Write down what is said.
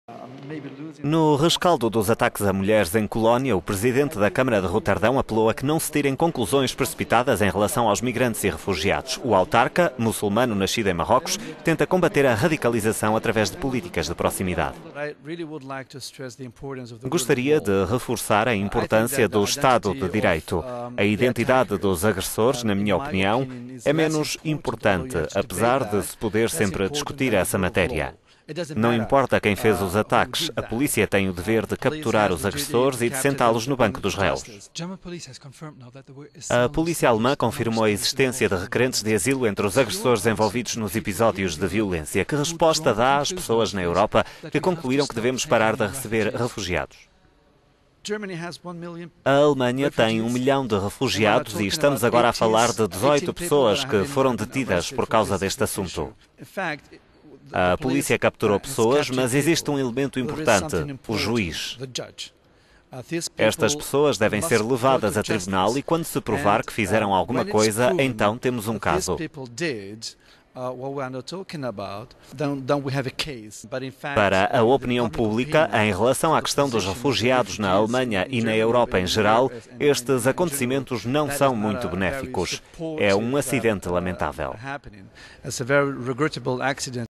No rescaldo dos ataques a mulheres em Colónia, o presidente da Câmara de Roterdão apelou a que não se tirem conclusões precipitadas em relação aos migrantes e refugiados. O autarca, muçulmano nascido em Marrocos, tenta combater a radicalização através de políticas de proximidade. Gostaria de reforçar a importância do Estado de Direito. A identidade dos agressores, na minha opinião, é menos importante, apesar de se poder sempre discutir essa matéria. Não importa quem fez os ataques, a polícia tem o dever de capturar os agressores e de sentá-los no banco dos réus. A polícia alemã confirmou a existência de requerentes de asilo entre os agressores envolvidos nos episódios de violência. Que resposta dá às pessoas na Europa que concluíram que devemos parar de receber refugiados? A Alemanha tem 1 milhão de refugiados e estamos agora a falar de 18 pessoas que foram detidas por causa deste assunto. A polícia capturou pessoas, mas existe um elemento importante, o juiz. Estas pessoas devem ser levadas a tribunal e, quando se provar que fizeram alguma coisa, então temos um caso. Para a opinião pública, em relação à questão dos refugiados na Alemanha e na Europa em geral, estes acontecimentos não são muito benéficos. É um acidente lamentável.